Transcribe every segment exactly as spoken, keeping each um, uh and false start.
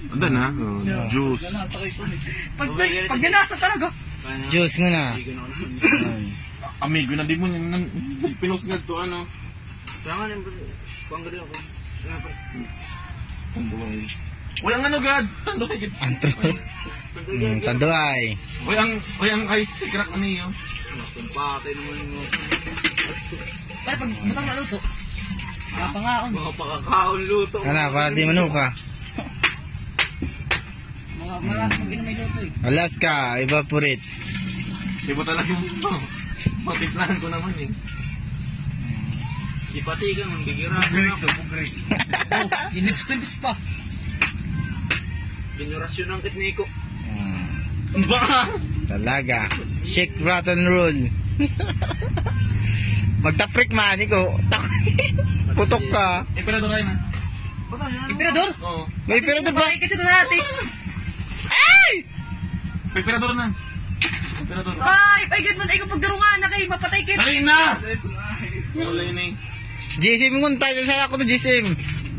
Andan ha? Oh, juice. Pag, pag ginasa talaga. Juice nga na. Amigo na di mo nan pinos nga to ano. Sama nang panggari ako. Oy ang ano gad? Tandoy gid. Antro. Hmm, tandoy. Oy ang oy ang ice crack ano yo. Kumpate naman mo. Pero pag butang na luto. Kapangaon. Mga pakakaon luto. Kana para di manuka. Mga mga pag may luto eh. Alaska, evaporate. Di ba talaga yung patiplahan ko naman eh. Ipati ka man bigira. Grace, oh, grace. Oh, inips-tips pa. Generasyon ng kitniko. Hmm. Ba? Talaga. Shake, rat, and roll. Magtaprik man, ikaw. Putok ka. Emperador kayo na. Emperador? Oo. May pero doon ba? Ay, kasi doon natin. Ay! Emperador na. Emperador. Ay, ay, ganun. Ay, kung pagdarungan na kayo, mapatay kayo. Dali na! Wala yun eh. G S M kung tayo sa ako to G S M.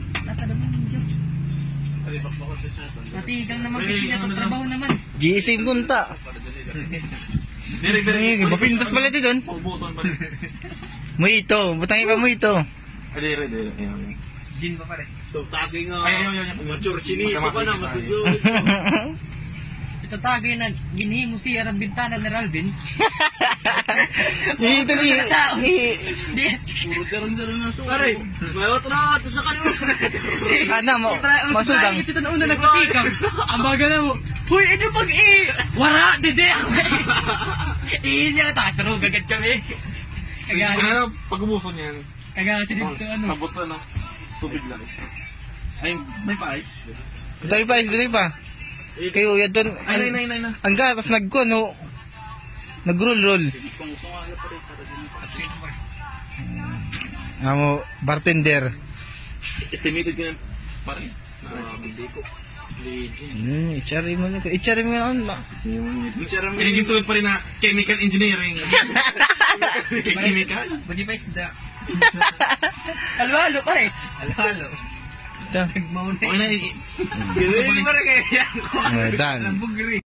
Matigang naman, pinatagtrabaho naman. G S M kung ta. Direk, direk. Mapintas pala di doon. Paubusan pa rin. Mojito, butangin pa mojito. Ah, direk, direk. Ayan. Gin pa pare. So tagi nga. Ay, ay, ay, ay. Mature chinito pa na masigyo. Ito tagay na ginhimo siya ng bintana ni Ralvin. Ito ni. Di. Puro daron-daron na so. Pare, may otra ato sa kanila. Ana mo, masugang. Ito na una nagpatikam. Ang baga na mo. Huy, ito pag i... Wara, dede ako. Iin niya ta, saro gagad kami. Kaya Ano, pag-umuson yan. kaya si dito ano. Tapos ano, tubig lang. Ay, may pa-ice. Butay pa, butay pa. Kayo yan doon. Ay, nay, nay, nay, na. Ang gatas nagko no. Nag-roll roll. Amo bartender. Estimated ko yan. Pare. Bisiko. Legend. Hmm, ichari mo na. Ichari mo na. Hindi tulad pa rin na chemical engineering. Chemical? Bagi pa isda. Halo-halo pa eh. Halo-halo. Dan. Okay na. Gili pa rin kaya yan. Dan. Bugri.